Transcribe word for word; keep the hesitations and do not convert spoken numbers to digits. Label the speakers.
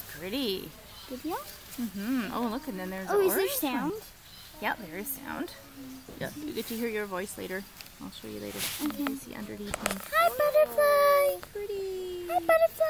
Speaker 1: It's pretty.
Speaker 2: Did you?
Speaker 1: Mm-hmm. Oh, look, and then there's
Speaker 2: Oh,
Speaker 1: an
Speaker 2: is there
Speaker 1: orange
Speaker 2: sound?
Speaker 1: one. Yeah, there is sound. Yeah, you get to hear your voice later. I'll show you later.
Speaker 2: Okay.
Speaker 1: You can see underneath me.
Speaker 2: Hi, butterfly.
Speaker 1: Pretty.
Speaker 2: Hi, butterfly.